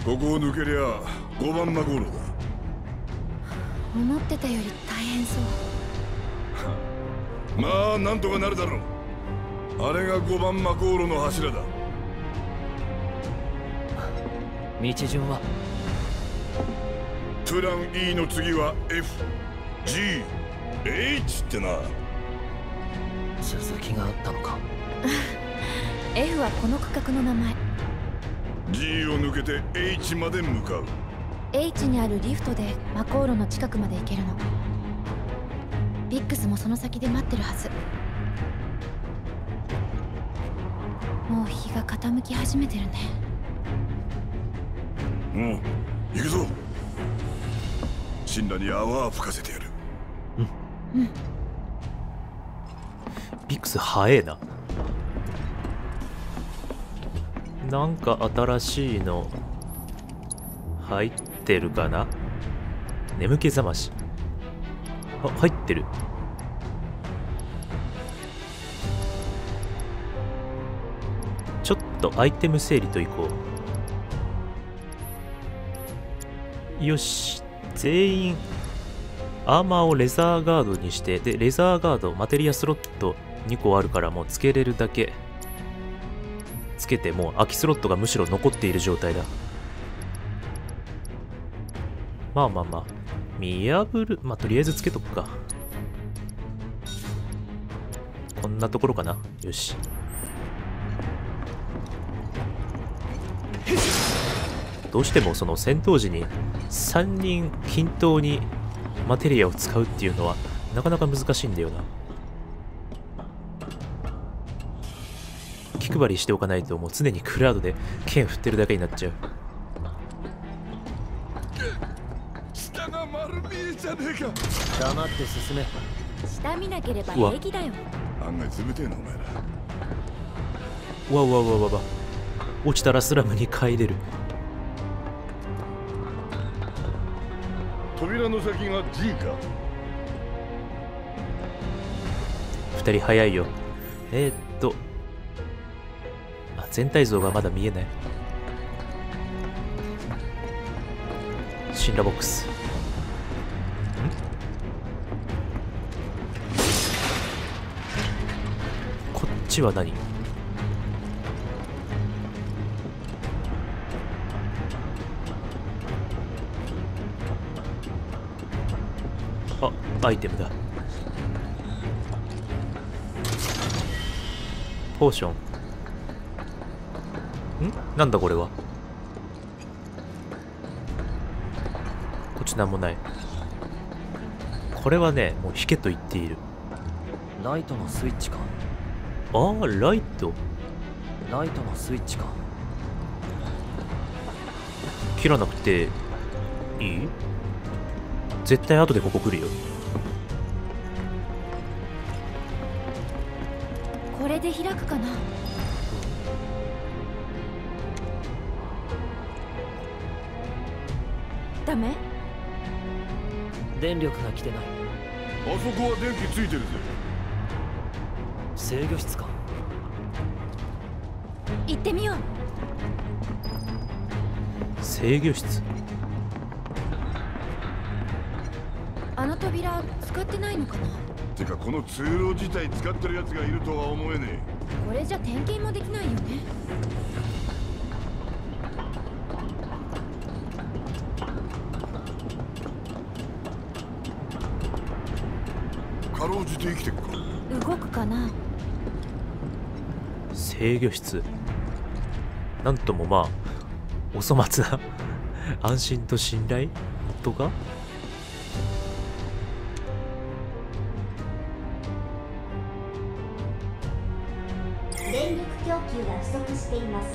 ここを抜けりゃ5番マゴールだ。 思ってたより大変そう。 まあなんとかなるだろう。あれが5番マゴールの柱だ。 道順はプラン E の次は FGH ってな。 続きがあったのか。 F はこの区画の名前。 G を抜けて H まで向かう。 H にあるリフトでマコーロの近くまで行けるの。ビックスもその先で待ってるはず。もう日が傾き始めてるね。 行くぞ。神羅に泡を吹かせてやる。 ビックス早えな。なんか新しいの入ってるかな。眠気覚まし。あ、入ってる。ちょっとアイテム整理といこう。よし、全員アーマーをレザーガードにして、でレザーガードマテリアスロット2個あるから、もうつけれるだけつけて、もう空きスロットがむしろ残っている状態だ。まあまあまあ見破る、まあとりあえずつけとくか。こんなところかな。よし、どうしてもその戦闘時に3人均等にマテリアを使うっていうのはなかなか難しいんだよな。気配りしておかないともう常にクラウドで剣振ってるだけになっちゃう。 下が丸見えじゃねえか。 黙って進め。 下見なければ平気だよ。 案外冷てえなお前ら。 わわわわわ、落ちたらスラムに帰れる。 扉の先が G か。 2人早いよ。全体像がまだ見えない。神羅ボックス。こっちは何？あ、アイテムだ。ポーション。なんだこれは。こっちなんもない。これはね、もう引けと言っている。 ライトのスイッチか。 ああ、ライト。 ライトのスイッチか。 切らなくていい？絶対後でここ来るよ。 これで開くかな。ダメ？ 電力が来てない。 あそこは電気ついてるぜ。 制御室か。 行ってみよう。 制御室。 あの扉使ってないのかな。 てかこの通路自体使ってるやつがいるとは思えねこれじゃ点検もできないよね。 え。かろうじて生きてっか。 動くかな。 制御室。なんともまあお粗末な安心と信頼とか。 電力供給が不足しています。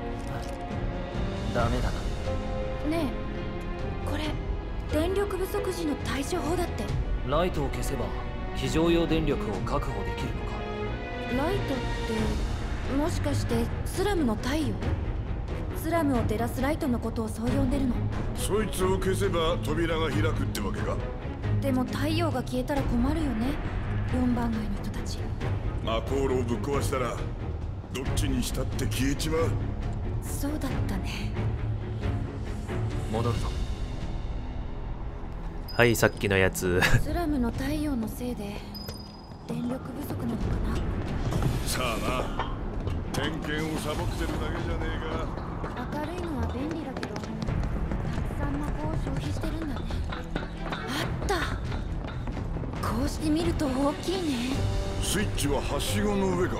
ダメだな。 ねえ、これ電力不足時の対処法だって。 ライトを消せば非常用電力を確保できるのか。 ライトってもしかしてスラムの太陽？スラムを照らすライトのことをそう呼んでるの。 そいつを消せば扉が開くってわけか。 でも太陽が消えたら困るよね、4番街の人たち。 マコールをぶっ壊したらどっちにしたって消えちまう。 そうだったね。 戻るぞ。 はい、さっきのやつ。 スラムの太陽のせいで電力不足なのかな。 さあな、点検をサボってるだけじゃねえか。 明るいのは便利だけど、たくさん魔法を消費してるんだね。あった。こうして見ると大きいね。 スイッチははしごの上か。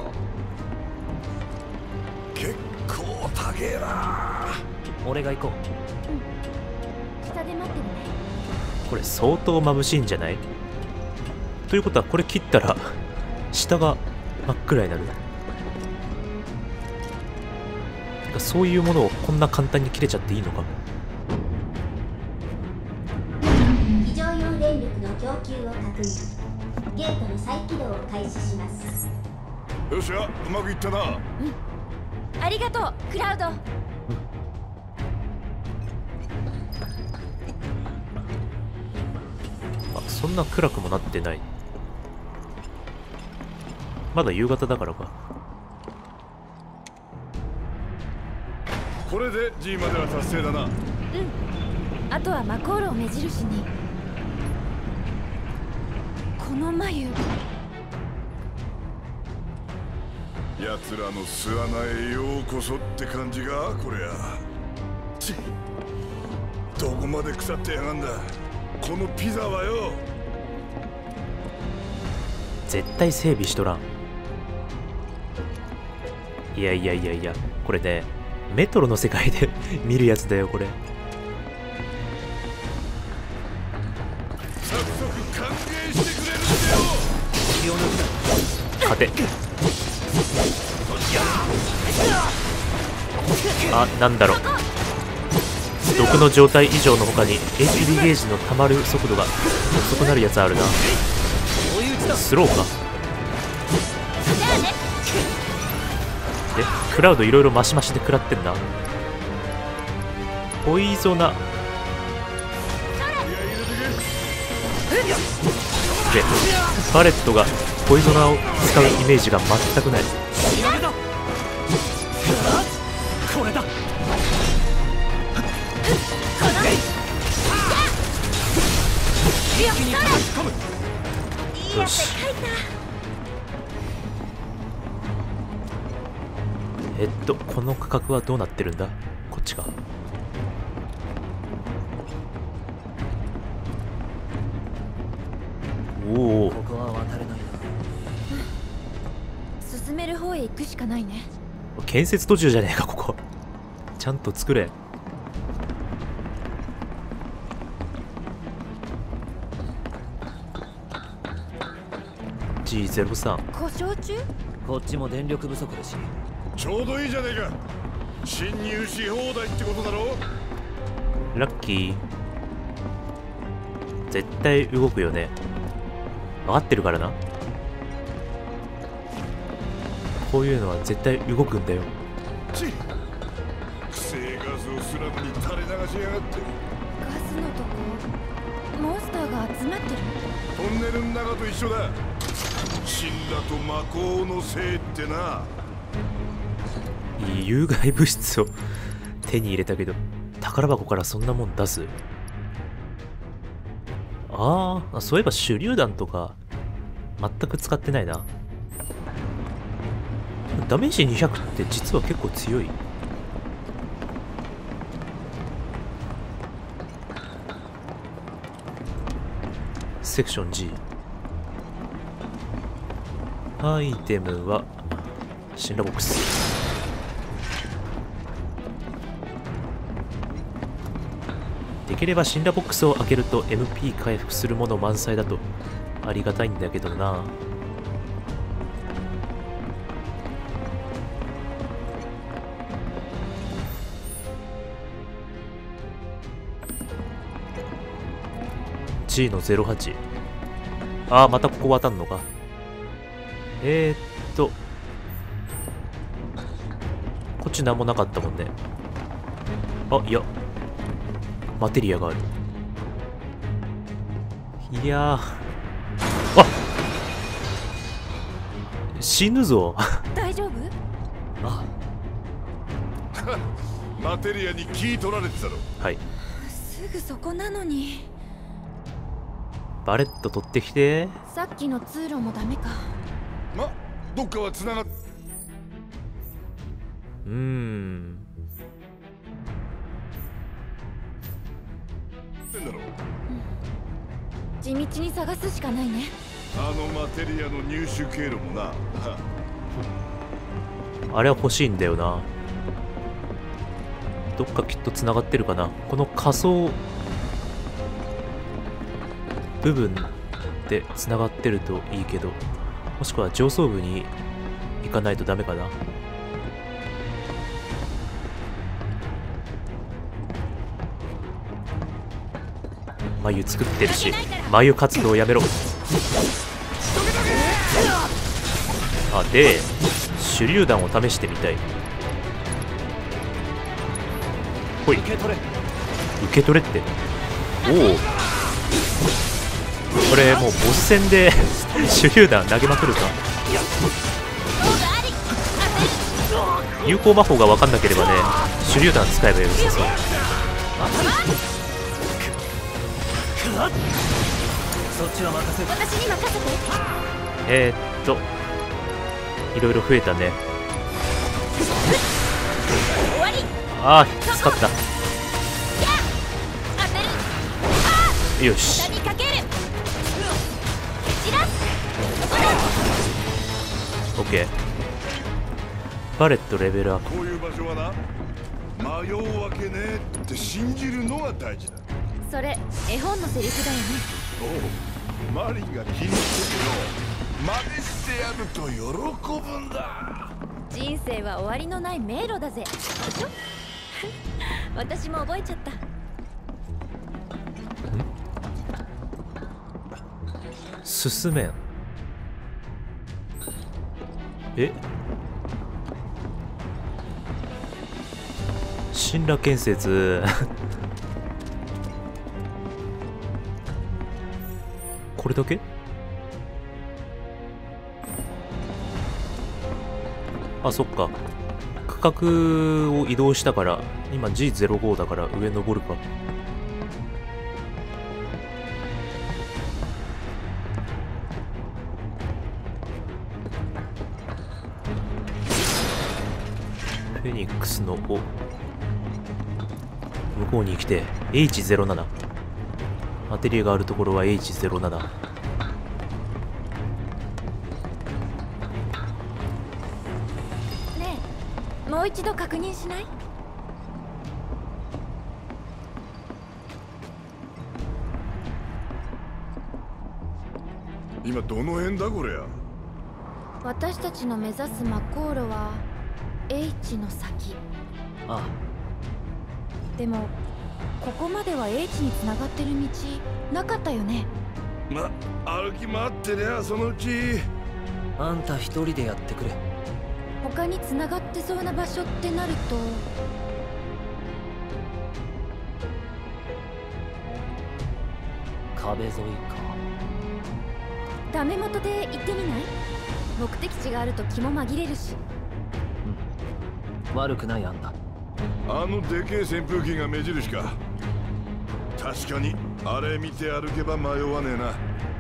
結構高えな。 俺が行こ下で待ってるね。 これ相当眩しいんじゃない？ということはこれ切ったら下が真っ暗になる。そういうものをこんな簡単に切れちゃっていいのか。 非常用電力の供給を確認。ゲートの再起動を開始します。 よっしゃ、うまくいったな。 ありがとう、クラウド。 あ、そんな暗くもなってない。まだ夕方だからか。 これで G までは達成だな。 あとはマコールを目印に。この眉、 奴らの巣穴へようこそって感じがこりゃ。ちどこまで腐ってやがんだこのピザはよ。 絶対整備しとらん。いやいやいやいや、これね、メトロの世界で見るやつだよこれ。 早速歓迎してくれるってよ。 気を抜くな。 勝て。あ、なんだろう。毒の状態以上の他に HP ゲージの溜まる速度が遅くなるやつあるな。スローか。で、クラウドいろいろマシマシで食らってんな。ポイゾナで、バレットがポイゾナーを使うイメージが全くない。 これだ。 よし。この価格はどうなってるんだ？こっちか。おお。 ここは渡れないな。 進める方へ行くしかないね。 建設途中じゃねえかここ。ちゃんと作れ。G03。 故障中？ こっちも電力不足だし。 ちょうどいいじゃねえか。侵入し放題ってことだろ。 ラッキー。絶対動くよね。分かってるからな。こういうのは絶対動くんだよ。 ちくせえガスをスラムに垂れ流しやがって。 ガスのとこモンスターが集まってる。 トンネルの中と一緒だ。死んだと魔法のせいってな。 有害物質を手に入れたけど宝箱からそんなもん出す？ああ、そういえば手榴弾とか全く使ってないな。ダメージ200って実は結構強い。セクション G。 アイテムはシンラボックス。できればシンラボックスを開けると MP 回復するもの満載だとありがたいんだけどな。G の08。ああ、またここ渡んのか。こっちなんもなかったもんね。あ、いやマテリアがある。いやー、あ、死ぬぞ。 大丈夫？ あマテリアに気取られてたろ。 はい。 すぐそこなのに。 バレット取ってきて。 さっきの通路もダメか。 ま、どっかは繋がってんだろう。 地道に探すしかないね。 あのマテリアの入手経路もな。 あれは欲しいんだよな。どっかきっと繋がってるかな。この仮想部分で繋がってるといいけど、もしくは上層部に行かないとダメかな。眉作ってるし、眉活動やめろ。あ、で手榴弾を試してみたい。ほい、受け取れって。おお、これもうボス戦で手榴弾投げまくるか。有効魔法が分かんなければね、手榴弾使えばよさそう。 そっちは任せる。 私に任せて。 いろいろ増えたね。 終わり。 ああ、使った。よし。 下にかける。 オッケー。バレットレベルアップ。 こういう場所はな、迷うわけねえって信じるのが大事だ。 それ絵本のセリフだよね。 おう、マリンが気に入ってるよ。真似してやると喜ぶんだ。 人生は終わりのない迷路だぜ。私も覚えちゃった。 進めん。え、神羅建設これだけ？あ、そっか。区画を移動したから、今 G05 だから上登るか。フェニックスの尾。向こうに来て H07。マテリアがあるところは H07。 ねえ、もう一度確認しない？ 今どの辺だこりゃ。 私たちの目指す魔航路は H の先。 あでもここまでは H につながってる道なかったよね。 ま、歩き回ってりゃそのうち。 あ、あんた一人でやってくれ。 他につながってそうな場所ってなると、 壁沿いか。 ダメ元で行ってみない？目的地があると気も紛れるし。 悪くない案だ。 あのでけえ扇風機が目印か。確かにあれ見て歩けば迷わねえな。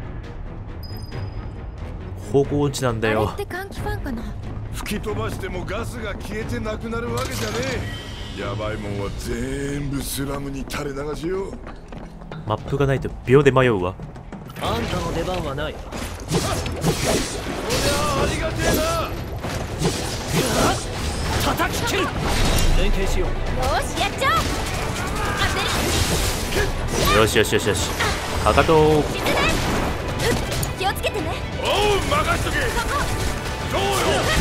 方向音痴なんだよ。 あれって換気ファンかな？ 吹き飛ばしてもガスが消えてなくなるわけじゃねえ。やばいもんは全部スラムに垂れ流しよう。 マップがないと秒で迷うわ。 あんたの出番はない。 そりゃありがてえな。 叩き切る。連携しよう。 よし、やっちゃおう。当てる。 よしよしよしよし。かかと。 沈め。気をつけてね。 おう、任しとけ。どうよ。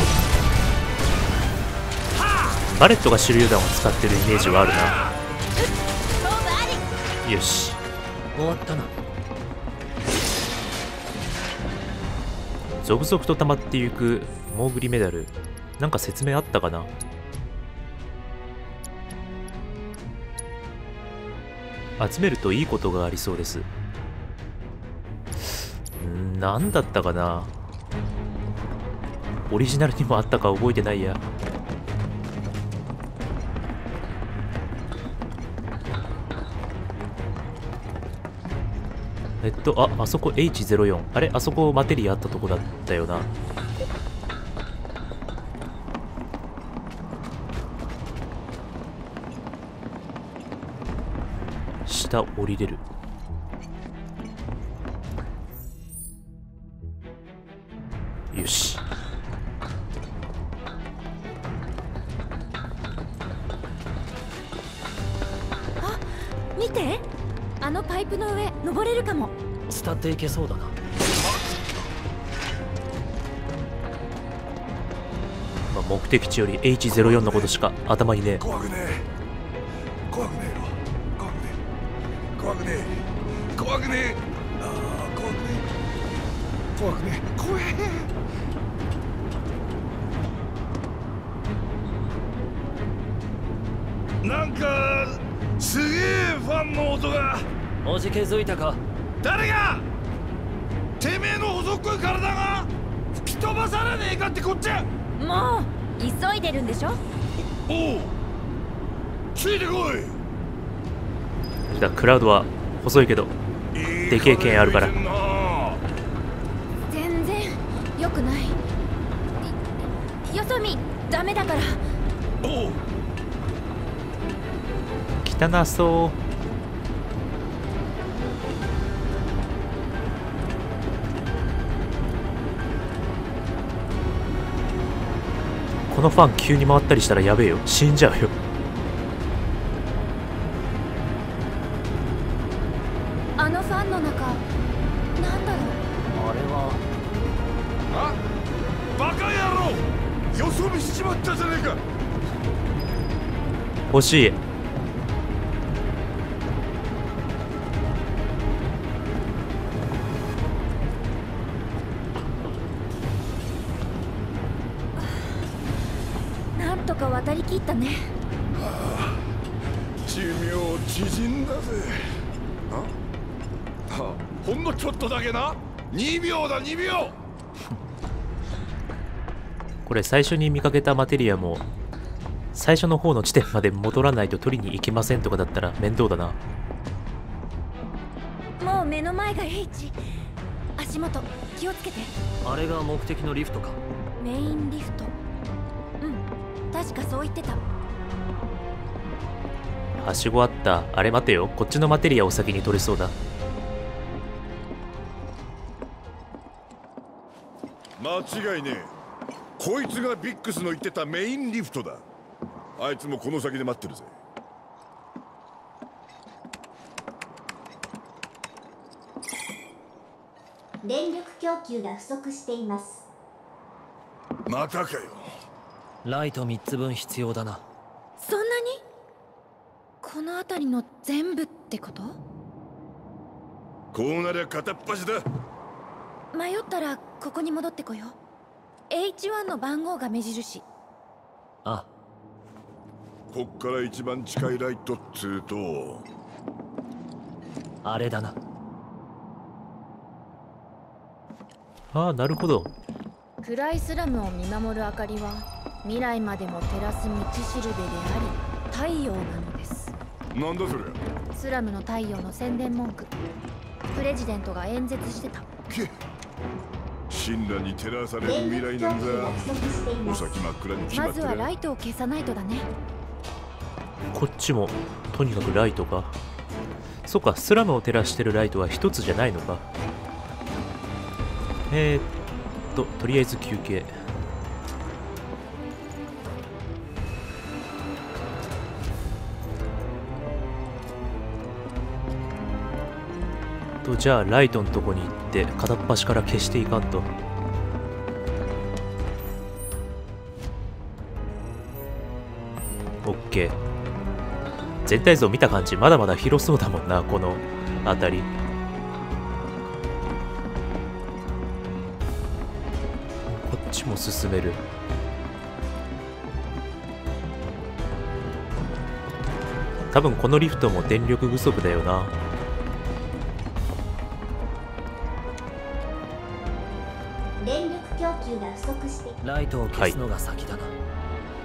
バレットが手榴弾を使ってるイメージはあるな。 勝負あり。 よし。 終わったな。 続々と溜まっていくモーグリメダル。なんか説明あったかな。集めるといいことがありそうです。なんだったかな。オリジナルにもあったか覚えてないや。 あそこ H04。あれあそこマテリアあったとこだったよな。下降りれる。よし。 あ、見て、あのパイプの上登れるかも。 伝っていけそうだな。 まあ、目的地より H04 のことしか頭にねえ。 怖くねえ、怖くねえよ、怖くねえ、怖くねえ、怖くねえ、ああ怖くねえ、怖くねえ、怖え。なんかすげえファンの音が。 おじけづいたか。 誰が？てめえの細っこい体が吹き飛ばされねえかってこっちゃ。 もう急いでるんでしょ。 おう、ついてこい。 だクラウドは細いけどでけえ剣あるから。 全然良くない。よそ見ダメだから。 おう、 汚そう。このファン急に回ったりしたらやべえよ、死んじゃうよ。 あのファンの中なんだろう。 あれはあ、バカ野郎、よそ見しちまったじゃねえか。 欲しい。 なんとか渡りきったね。 寿命縮んだぜ。あ、ほんのちょっとだけな。2秒だ、2秒。 これ最初に見かけたマテリアも最初の方の地点まで戻らないと取りに行けませんとかだったら面倒だな。 もう目の前が H。 足元気をつけて。 あれが目的のリフトか。 メインリフト。うん、確かそう言ってた。 はしごあった。あれ待てよ、こっちのマテリアを先に取れそうだ。 間違いねえ。こいつがビックスの言ってたメインリフトだ。あいつもこの先で待ってるぜ。 電力供給が不足しています。 またかよ。 ライト3つ分必要だな。 そんなに？この辺りの全部ってこと？ こうなりゃ片っ端だ。 迷ったらここに戻ってこよう。H1 の番号が目印。 あ、 こっから一番近いライトっつうとあれだな。 ああ、なるほど。 暗いスラムを見守る明かりは未来までも照らす道しるべであり太陽なのです。 なんだそりゃ。 スラムの太陽の宣伝文句、プレジデントが演説してた。 け、神羅に照らされる未来なんだ。お先真っ暗に決まってる。 まずはライトを消さないとだね。 こっちもとにかくライトか。そっか、スラムを照らしてるライトは一つじゃないのか。とりあえず休憩。じゃあライトのとこに行って片っ端から消していかんと。オッケー。全体像見た感じまだまだ広そうだもんな、この辺り。こっちも進める。多分このリフトも電力不足だよな。 電力供給が不足してライトを消すのが先だな。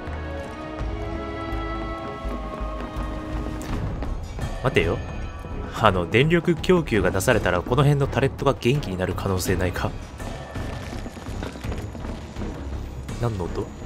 待てよ。 電力供給が出されたらこの辺のタレットが元気になる可能性ないか。何の音？